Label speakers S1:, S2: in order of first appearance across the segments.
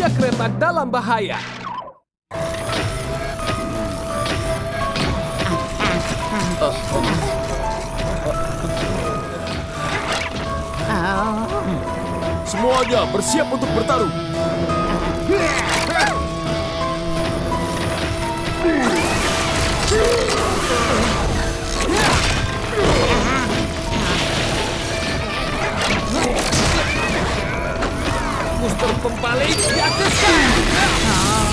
S1: dunia kereta dalam bahaya.
S2: Semuanya bersiap untuk bertarung.
S1: Booster pempaling diaktifkan.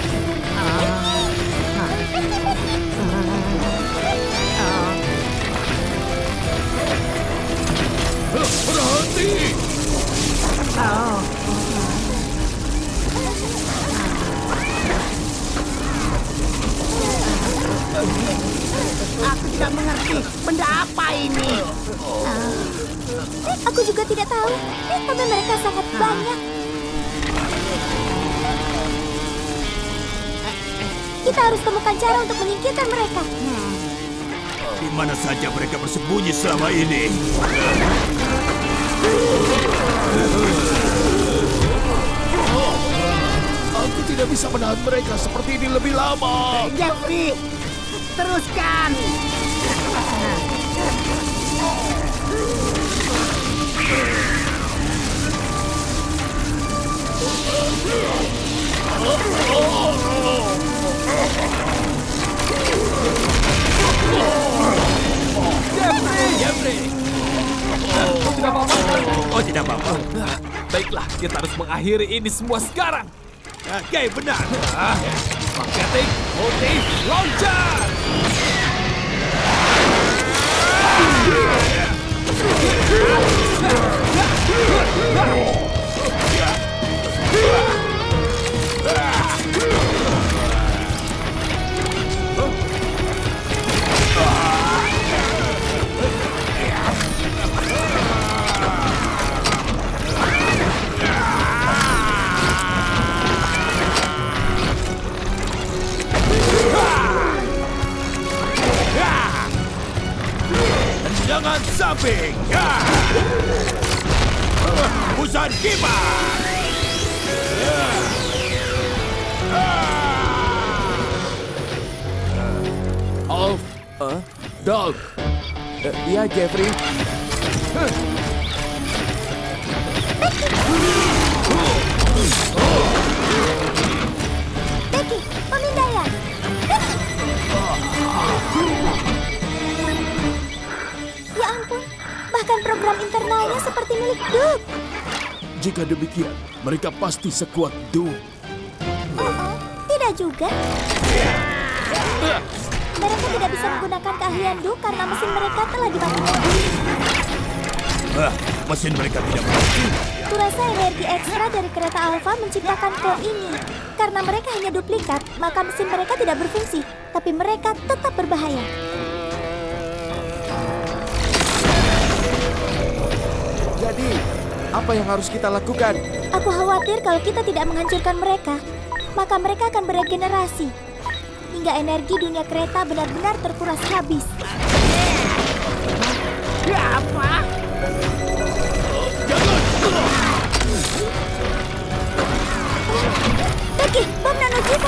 S2: Berhenti!
S3: Aku tidak mengerti. Benda apa ini?
S4: Aku juga tidak tahu, tapi mereka sangat banyak. Kita harus temukan cara untuk menyingkirkan mereka.
S2: Di mana saja mereka bersembunyi selama ini? Aku tidak bisa menahan mereka seperti ini lebih lama.
S3: Jeffrey, teruskan.
S1: Jeffrey! Tidak apa-apa.
S2: Oh, tidak apa-apa.
S1: Baiklah, kita harus mengakhiri ini semua sekarang.
S2: Oke, benar.
S1: Magnetic Multi Launcher!
S2: Jangan samping. Busan kipas.
S1: Off.
S2: Dog.
S1: Iya, Jeffrey.
S4: Becky, pemindaian. Ya ampun, bahkan program internalnya seperti milik Duke.
S2: Jika demikian, mereka pasti sekuat Doom.
S4: Tidak juga. Mereka tidak bisa menggunakan keahlian Duke karena mesin mereka telah dimatikan.
S2: Mesin mereka tidak mati.
S4: Kurasa energi ekstra dari kereta Alpha menciptakan kol ini. Karena mereka hanya duplikat, maka mesin mereka tidak berfungsi. Tapi mereka tetap berbahaya.
S1: Jadi, apa yang harus kita lakukan?
S4: Aku khawatir kalau kita tidak menghancurkan mereka, maka mereka akan beregenerasi. Hingga energi dunia kereta benar-benar terkuras habis.
S3: Apa?
S4: Becky, bom nanojiva!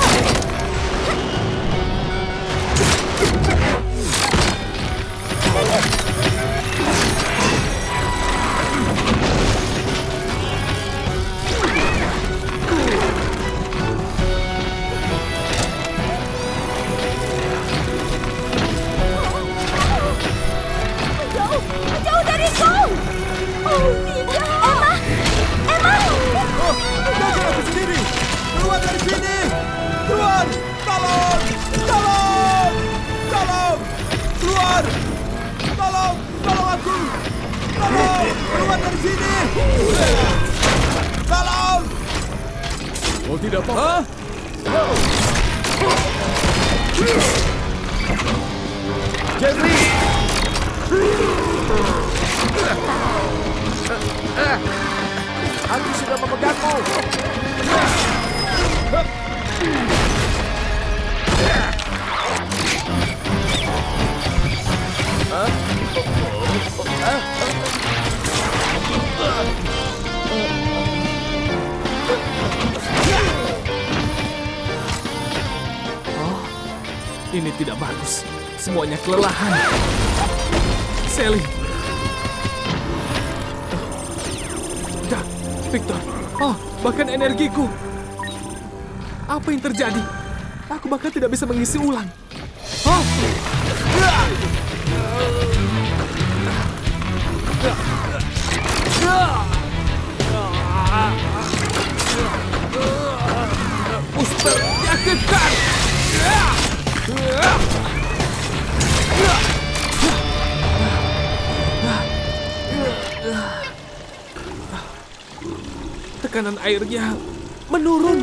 S4: Jauh dariku! Oh, tidak! Emma!
S2: Jaga aku sendiri. Keluar dari sini. Keluar. Tolong. Tolong. Tolong. Keluar. Tolong. Tolong aku. Tolong. Keluar dari sini. Tolong. Oh, tidak apa-apa.
S1: Jeffrey! Aku sudah memegangmu.
S5: Ini tidak bagus. Semuanya kelelahan. Sally. Jack, Victor. Oh, bahkan energiku. Apa yang terjadi? Aku bahkan tidak bisa mengisi ulang. Oh. Booster diaktifkan. Tekanan airnya menurun.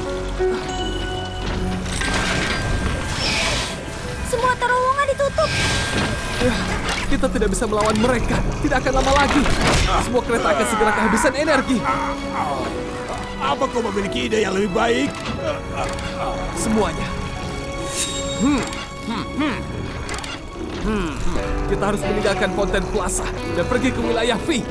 S4: Semua terowongan ditutup.
S5: Kita tidak bisa melawan mereka. Tidak akan lama lagi. Semua kereta akan segera kehabisan energi.
S2: Apa kau memiliki ide yang lebih baik?
S5: Semuanya. Kita harus meninggalkan Fountain Plaza dan pergi ke wilayah V.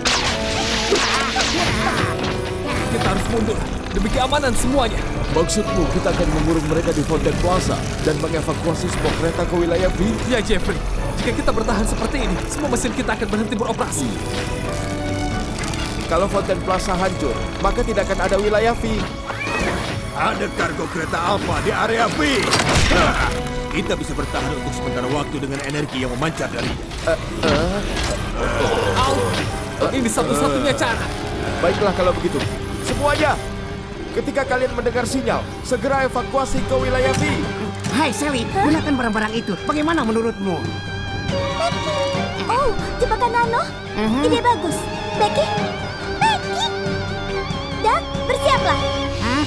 S5: Kita harus mundur demi keamanan semuanya.
S1: Maksudmu kita akan mengurung mereka di Fountain Plaza dan mengevakuasi semua kereta ke wilayah V?
S5: Ya, Jeffrey. Jika kita bertahan seperti ini, semua mesin kita akan berhenti beroperasi.
S1: Kalau Fountain Plaza hancur, maka tidak akan ada wilayah V.
S2: Ada kargo kereta Alpha di area V. Kita bisa bertahan untuk sementara waktu dengan energi yang memancar darinya.
S5: Ini satu-satunya cara.
S1: Baiklah kalau begitu. Semuanya, ketika kalian mendengar sinyal, segera evakuasi ke wilayah V.
S3: Hai Sally, gunakan barang-barang itu. Bagaimana menurutmu?
S4: Oh, jebakan nano? Ide bagus. Becky? Becky? Dan bersiaplah.
S3: Hah?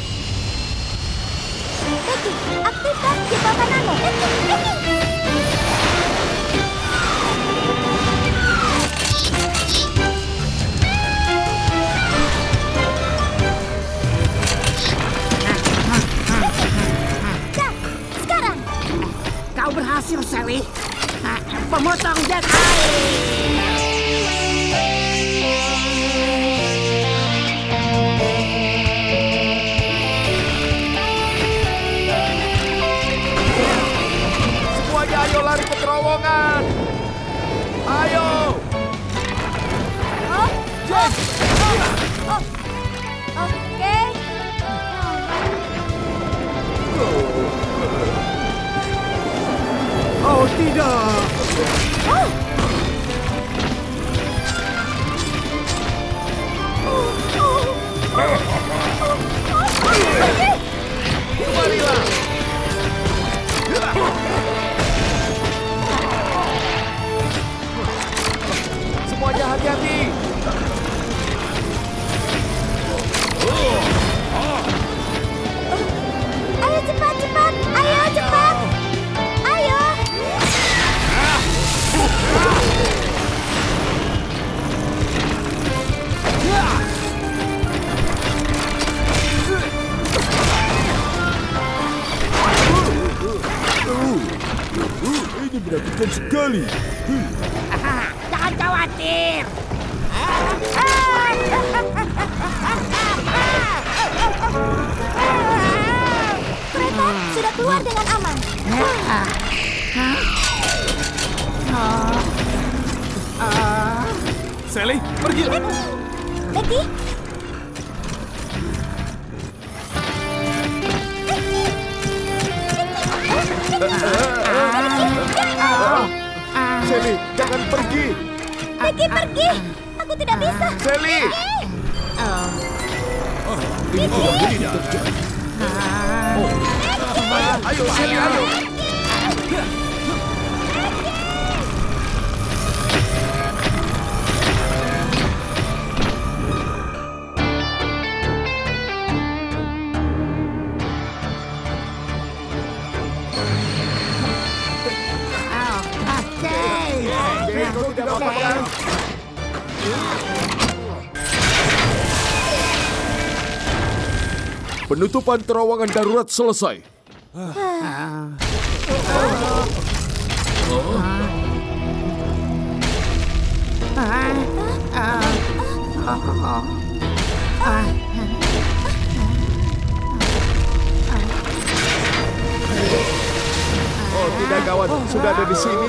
S4: Becky, aktifkan jebakan nano. Becky. Sekarang.
S3: Kau berhasil, Sally. Pemotong jet air.
S1: Semuanya ayo lari ke terowongan. Ayo.
S4: Oke.
S2: Oh tidak!
S1: Kembalilah. Semuanya hati-hati.
S4: Ayo cepat. Ayo cepat. Ayo.
S1: Ini menakutkan sekali.
S3: Jangan khawatir.
S4: Kereta sudah keluar dengan aman.
S5: Sally, pergi.
S4: Becky?
S1: Sally, jangan pergi.
S4: Becky pergi. Aku tidak bisa.
S1: Sally.
S2: Ini tidak.
S1: Ayo, Sally, ayo. Kau tidak apa-apa kan? Penutupan terowongan darurat selesai. Oh, kawan-kawan sudah ada di sini.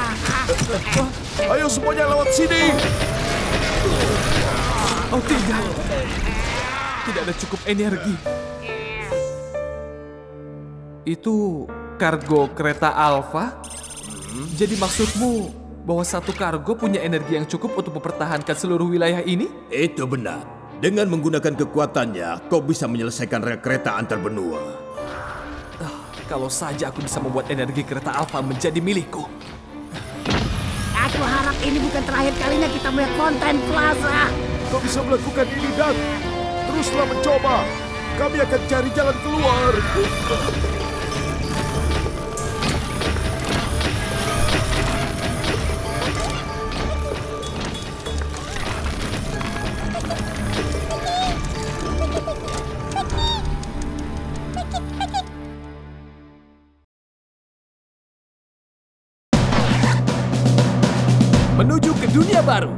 S1: Ayo semuanya lewat sini.
S5: Oh tidak. Tidak ada cukup energi. Itu kargo kereta Alpha? Jadi maksudmu bahwa satu kargo punya energi yang cukup untuk mempertahankan seluruh wilayah ini?
S2: Itu benar. Dengan menggunakan kekuatannya, kau bisa menyelesaikan rel kereta antar benua.
S5: Kalau saja aku bisa membuat energi kereta Alpha menjadi milikku.
S3: Aku harap ini bukan terakhir kalinya kita melihat Fountain Plaza.
S1: Kau bisa melakukan ini, Dan. Teruslah mencoba. Kami akan cari jalan keluar.
S5: Menuju ke dunia baru.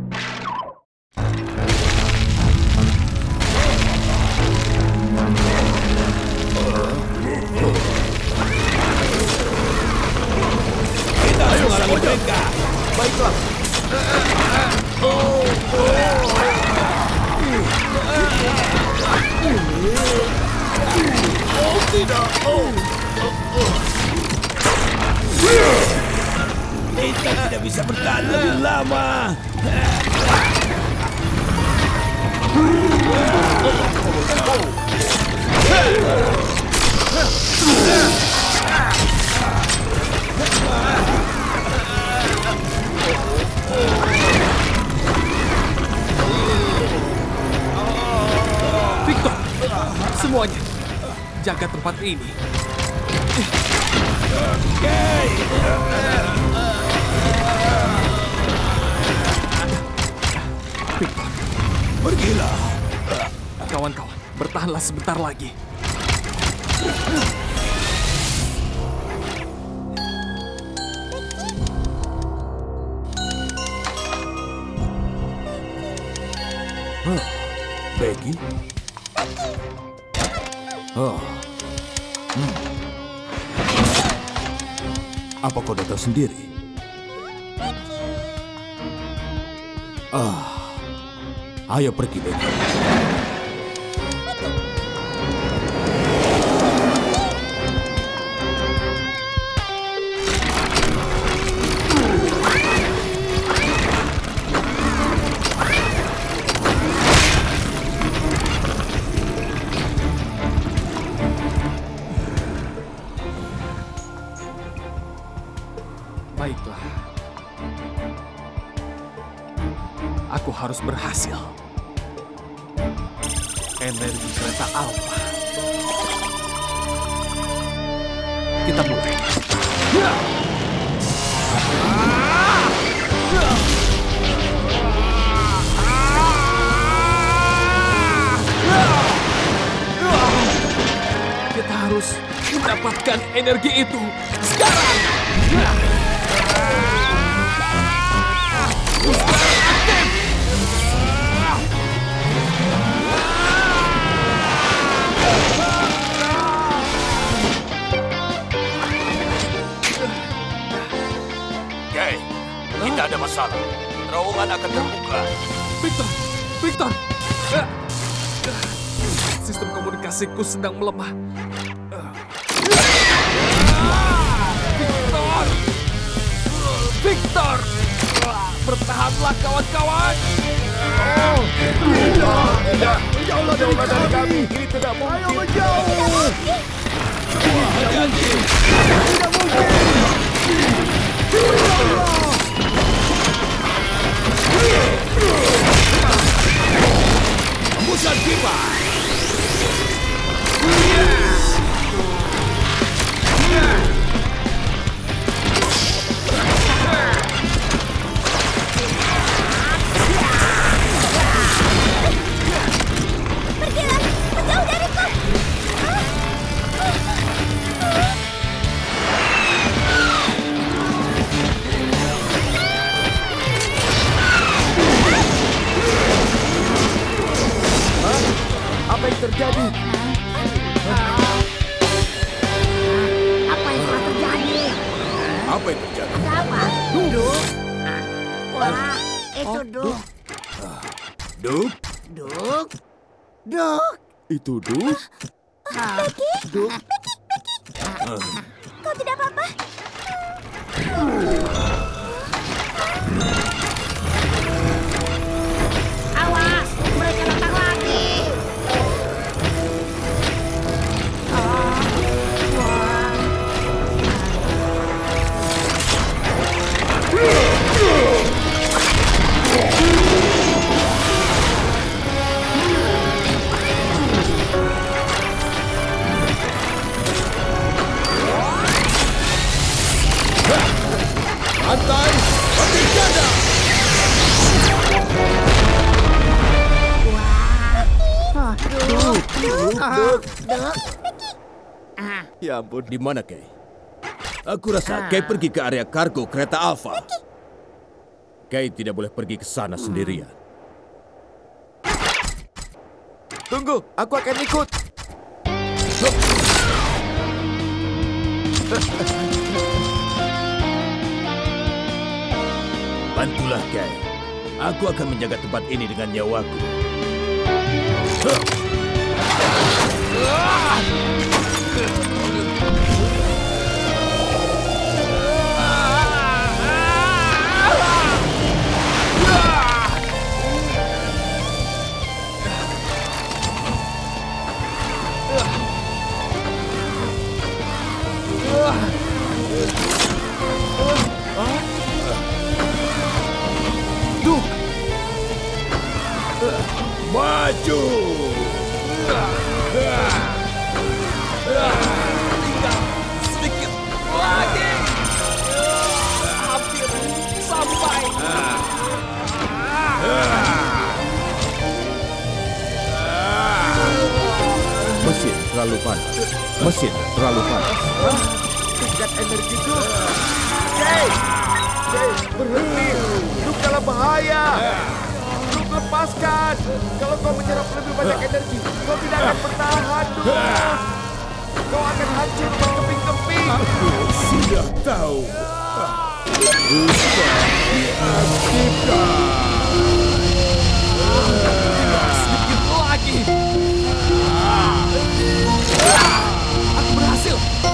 S2: Kita harus mengalami mereka.
S1: Baiklah.
S2: Kita tidak bisa bertahan lebih lama.
S5: Victor, semuanya jaga tempat ini. Victor,
S2: Pergilah.
S5: kawan-kawan, bertahanlah sebentar lagi.
S2: Becky? Oh. Apa kau datang sendiri? Ayo pergi, Becky.
S5: Baiklah. Aku harus berhasil. Energi kereta Alpha. Kita mulai. Kita harus mendapatkan energi itu sekarang.
S2: Tidak ada masalah. Terowongan akan terbuka.
S5: Victor! Victor! Sistem komunikasiku sedang melemah. Victor! Victor! Bertahanlah kawan-kawan!
S1: Tidak. Jauhlah dari kami. Ini tidak mungkin. Ayo menjauh.
S2: Hati-hati.
S1: Tidak mungkin.
S2: Hembusan kipas.
S4: Pergilah, menjauh dariku.
S1: Apa yang terjadi?
S3: Apa yang telah terjadi? Itu Duk.
S2: Duk,
S3: Duk. Duk.
S1: Itu Duk. Duk.
S4: Kau tidak apa-apa?
S3: Awas, mereka datang lagi.
S2: Pantai Batu Ganda.
S3: Duk.
S1: Ya ampun.
S2: Di mana, Kay? Aku rasa Kay pergi ke area kargo kereta Alpha. Kay tidak boleh pergi ke sana sendirian.
S1: Tunggu, aku akan ikut.
S2: Bantulah, Kay. Aku akan menjaga tempat ini dengan nyawaku.
S5: Duk,
S2: Maju!
S5: sedikit lagi. Hampir sampai.
S2: Mesin terlalu panas. Mesin terlalu panas.
S1: Tingkat energi Duk. Kay, berhenti. Duk dalam bahaya. Duk, lepaskan. Kalau kau menyerap lebih banyak energi, kau tidak akan bertahan, Duk. Kau akan hancur berkeping-keping.
S2: Sudah tahu.
S5: Sedikit lagi. Aku berhasil.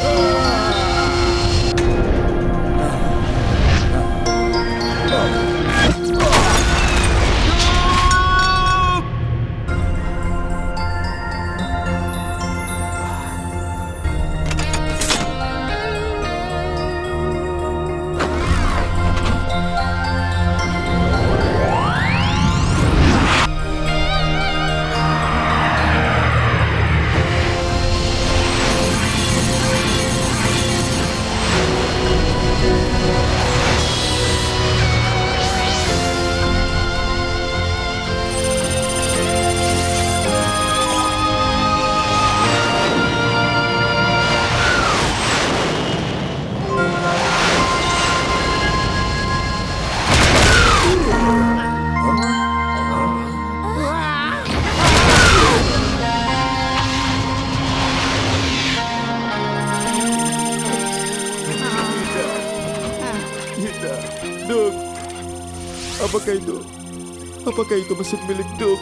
S1: Tidak, Duk. Apakah itu? Apakah itu mesin milik Duk?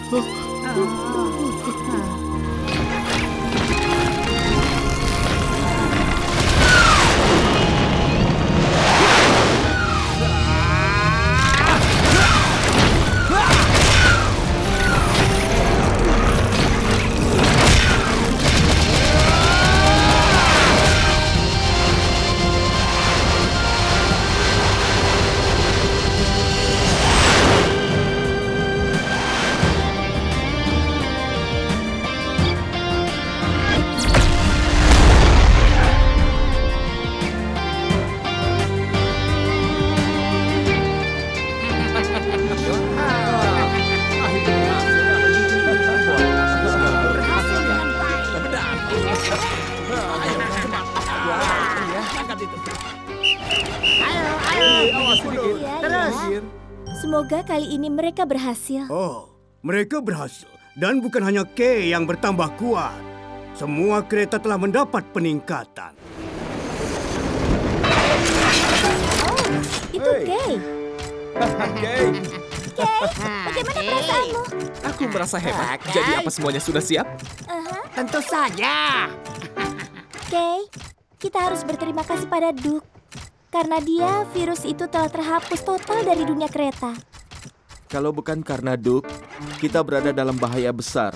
S4: Semoga kali ini mereka berhasil.
S6: Oh, mereka berhasil. Dan bukan hanya Kay yang bertambah kuat. Semua kereta telah mendapat peningkatan.
S4: Oh, itu Kay.
S5: Kay,
S4: Kay, bagaimana perasaanmu?
S5: aku merasa hebat. Jadi apa semuanya sudah siap?
S3: Tentu saja.
S4: Kay, kita harus berterima kasih pada Duke. Karena dia, virus itu telah terhapus total dari dunia kereta.
S1: Kalau bukan karena Duke, kita berada dalam bahaya besar.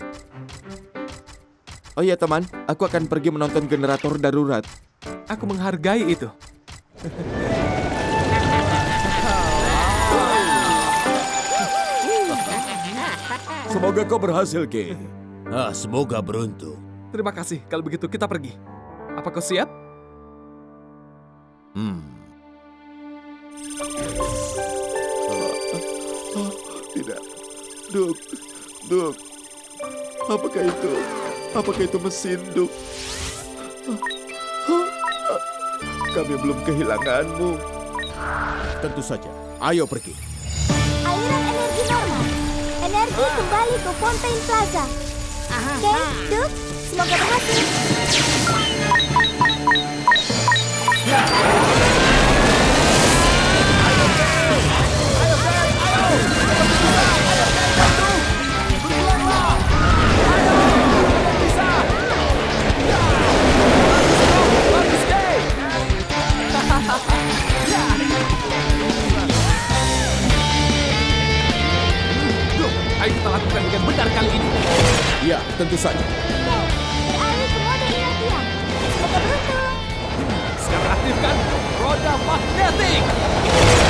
S1: Oh iya teman, aku akan pergi menonton generator darurat.
S5: Aku menghargai itu.
S2: Semoga kau berhasil, Kay. Semoga beruntung.
S5: Terima kasih. Kalau begitu kita pergi. Apa kau siap?
S1: Tidak. Duke. Apakah itu mesin, Duke? Kami belum kehilanganmu.
S2: Tentu saja. Ayo pergi.
S4: Aliran energi normal. Energi kembali ke Fontaine Plaza. Kay, Duke, semoga berhasil.
S5: Ayo kita lakukan dengan benar kali ini.
S2: Ya, tentu saja.
S4: Beralih ke mode inertia. Semoga beruntung.
S5: Sekarang aktifkan roda magnetik.